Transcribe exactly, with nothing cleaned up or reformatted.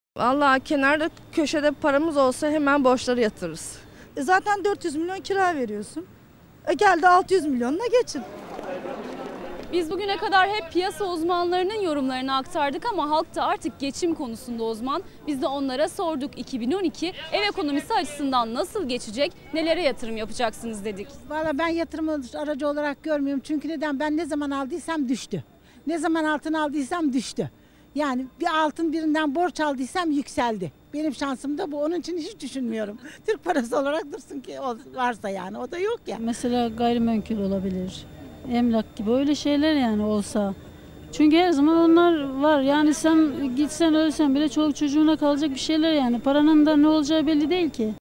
Vallahi kenarda köşede paramız olsa hemen borçları yatırırız. E zaten dört yüz milyon kira veriyorsun. E geldi altı yüz milyonla geçin. Biz bugüne kadar hep piyasa uzmanlarının yorumlarını aktardık ama halk da artık geçim konusunda uzman. Biz de onlara sorduk, iki bin on iki ev ekonomisi açısından nasıl geçecek, nelere yatırım yapacaksınız dedik. Valla ben yatırım aracı olarak görmüyorum. Çünkü neden? Ben ne zaman aldıysam düştü. Ne zaman altın aldıysam düştü. Yani bir altın birinden borç aldıysam yükseldi. Benim şansım da bu. Onun için hiç düşünmüyorum. Türk parası olarak dursun ki varsa yani. O da yok ya. Mesela gayrimenkul olabilir. Emlak gibi öyle şeyler yani olsa. Çünkü her zaman onlar var. Yani sen gitsen ölsen bile çoluk çocuğuna kalacak bir şeyler yani. Paranın da ne olacağı belli değil ki.